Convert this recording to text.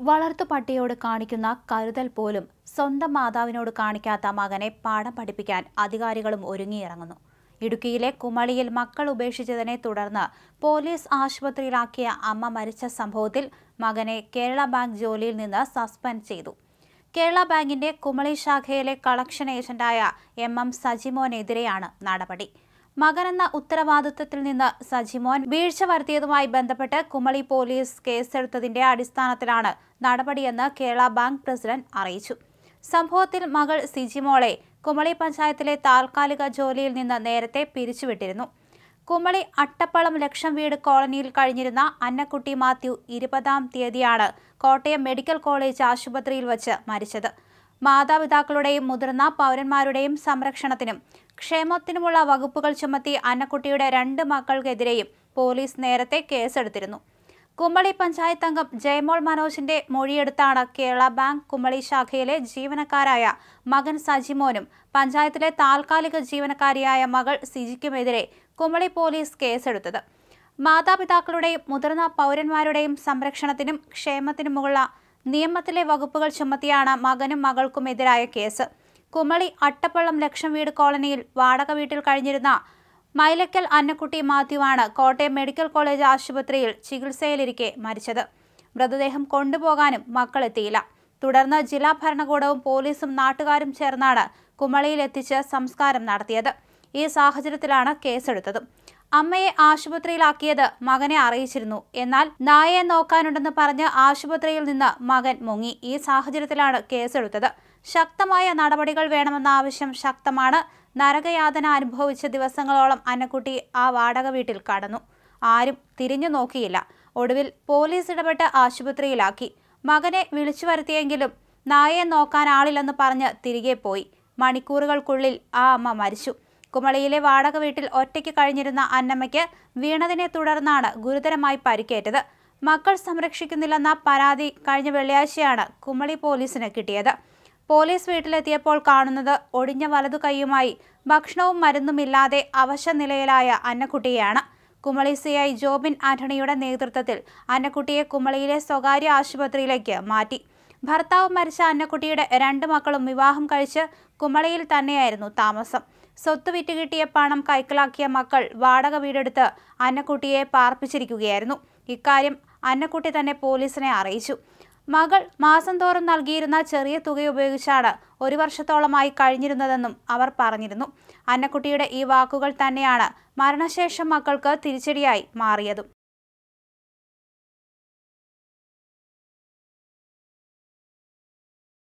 വളർത്തുപട്ടിയോട് കാണിക്കുന്ന കരുതൽ പോലും സ്വന്തം മാതാവിനോട് കാണിക്കാത്ത മകനെ പാഠം പഠിപ്പിക്കാൻ അധികാരികളും ഒരുങ്ങിയിറങ്ങുന്നു. ഇടുക്കിയിലെ കുമളിയിൽ മക്കൾ ഉപേക്ഷിച്ചതിനെ തുടർന്ന് പോലീസ് ആശുപത്രിയിലാക്കിയ അമ്മ മരിച്ച സംഭവത്തിൽ മകനെ കേരള ബാങ്ക് ജോലിയിൽ നിന്ന് സസ്പെൻഡ് ചെയ്തു. കേരള ബാങ്കിന്റെ കുമളി ശാഖയിലെ കളക്ഷൻ ഏജന്റായ എം സജിമോനെതിരെയാണ് നടപടി. മകനെന്ന ഉത്തരവാദിത്വത്തിൽ നിന്ന് സജിമോൻ വീഴ്ച വരുത്തിയതുമായി ബന്ധപ്പെട്ട് കുമളി പോലീസ് കേസെടുത്തതിന്റെ അടിസ്ഥാനത്തിലാണ് നടപടിയെന്ന് കേരള ബാങ്ക് പ്രസിഡന്റ് അറിയിച്ചു. സംഭവത്തിൽ മകൾ സിജിമോളെ കുമളി പഞ്ചായത്തിലെ താൽക്കാലിക ജോലിയിൽ നിന്ന് നേരത്തെ പിരിച്ചുവിട്ടിരുന്നു. കുമളി അട്ടപ്പളം ലക്ഷം വീട് കോളനിയിൽ കഴിഞ്ഞിരുന്ന അന്നക്കുട്ടി മാത്യു 20-ാം തീയതിയാണ് കോട്ടയം മെഡിക്കൽ കോളേജ് ആശുപത്രിയിൽ വച്ച് മരിച്ചത്. മാതാപിതാക്കളുടെയും മുതിർന്ന പൗരന്മാരുടെയും സംരക്ഷണത്തിനും ക്ഷേമത്തിനുമുള്ള വകുപ്പുകൾ ചുമത്തി അന്നക്കുട്ടിയുടെ 2 മക്കൾക്കെതിരെയും പോലീസ് നേരത്തെ കേസെടുത്തിരുന്നു. കുമളി പഞ്ചായത്ത് അംഗം ജയമോൾ മനോജിന്റെ മൊഴിയെടുത്താണ് കേരള ബാങ്ക് കുമളി ശാഖയിലെ ജീവനക്കാരായ മകൻ സജിമോനും പഞ്ചായത്തിലെ താൽക്കാലിക ജീവനക്കാരിയായ മകൾ സിജിക്കുമെതിരെ കുമളി പോലീസ് കേസെടുത്തത്. മാതാപിതാക്കളുടെയും മുതിർന്ന പൗരന്മാരുടെയും സംരക്ഷണത്തിനും ക്ഷേമത്തിനുമുള്ള നിയമത്തിലെ വകുപ്പുകൾ ചുമത്തിയാണ് മകനും മകൾക്കുമെതിരായ കേസ്. കുമളി അട്ടപ്പള്ളം ലക്ഷം വീട് കോളനിയിൽ വാടക വീട്ടിൽ കഴിഞ്ഞിരുന്ന മൈലക്കൽ അന്നക്കുട്ടി മാത്യുവാണ് കോട്ടയം മെഡിക്കൽ കോളേജ് ആശുപത്രിയിൽ ചികിത്സയിലിരിക്കെ മരിച്ചത്. മൃതദേഹം കൊണ്ടുപോകാനും മക്കളെത്തിയില്ല. തുടർന്ന് ജില്ലാ ഭരണകൂടവും പോലീസും നാട്ടുകാരും ചേർന്നാണ് കുമളിയിലെത്തിച്ച് സംസ്കാരം നടത്തിയത്. ഈ സാഹചര്യത്തിലാണ് കേസെടുത്തത്. അമ്മയെ ആശുപത്രിയിലാക്കിയത് മകനെ അറിയിച്ചിരുന്നു. എന്നാൽ നായയെ നോക്കാനുണ്ടെന്ന് പറഞ്ഞ് ആശുപത്രിയിൽ നിന്ന് മകൻ മുങ്ങി. ഈ സാഹചര്യത്തിലാണ് കേസെടുത്തത്. ശക്തമായ നടപടികൾ വേണമെന്ന ആവശ്യം ശക്തമാണ്. നരകയാതന അനുഭവിച്ച ദിവസങ്ങളോളം അന്നക്കുട്ടി ആ വാടക വീട്ടിൽ കടന്നു. ആരും തിരിഞ്ഞു നോക്കിയില്ല. ഒടുവിൽ പോലീസ് ഇടപെട്ട് ആശുപത്രിയിലാക്കി. മകനെ വിളിച്ചു വരുത്തിയെങ്കിലും നായയെ നോക്കാൻ ആളില്ലെന്ന് പറഞ്ഞ് തിരികെ പോയി. മണിക്കൂറുകൾക്കുള്ളിൽ ആ അമ്മ മരിച്ചു. കുമളിയിലെ വാടക വീട്ടിൽ ഒറ്റയ്ക്ക് കഴിഞ്ഞിരുന്ന അന്നമ്മയ്ക്ക് വീണതിനെ തുടർന്നാണ് ഗുരുതരമായി പരിക്കേറ്റത്. മക്കൾ സംരക്ഷിക്കുന്നില്ലെന്ന പരാതി കഴിഞ്ഞ വെള്ളിയാഴ്ചയാണ് കുമളി പോലീസിന് കിട്ടിയത്. പോലീസ് വീട്ടിലെത്തിയപ്പോൾ കാണുന്നത് ഒടിഞ്ഞ വലതു കൈയുമായി ഭക്ഷണവും മരുന്നുമില്ലാതെ അവശ നിലയിലായ അന്നക്കുട്ടിയെയാണ്. കുമളി CI ജോബിൻ ആന്റണിയുടെ നേതൃത്വത്തിൽ അന്നക്കുട്ടിയെ കുമളിയിലെ സ്വകാര്യ ആശുപത്രിയിലേക്ക് മാറ്റി. ഭർത്താവ് മരിച്ച അന്നക്കുട്ടിയുടെ 2 മക്കളും വിവാഹം കഴിച്ച് കുമളിയിൽ തന്നെയായിരുന്നു താമസം. സ്വത്ത് വിറ്റ് കിട്ടിയ പണം കൈക്കലാക്കിയ മക്കൾ വാടക വീടെടുത്ത് അന്നക്കുട്ടിയെ പാർപ്പിച്ചിരിക്കുകയായിരുന്നു. ഇക്കാര്യം അന്നക്കുട്ടി തന്നെ പോലീസിനെ അറിയിച്ചു. മകൾ മാസം തോറും നൽകിയിരുന്ന ചെറിയ തുക ഉപയോഗിച്ചാണ് 1 വർഷത്തോളമായി കഴിഞ്ഞിരുന്നതെന്നും അവർ പറഞ്ഞിരുന്നു. അന്നക്കുട്ടിയുടെ ഈ വാക്കുകൾ തന്നെയാണ് മരണശേഷം മക്കൾക്ക് തിരിച്ചടിയായി മാറിയതും.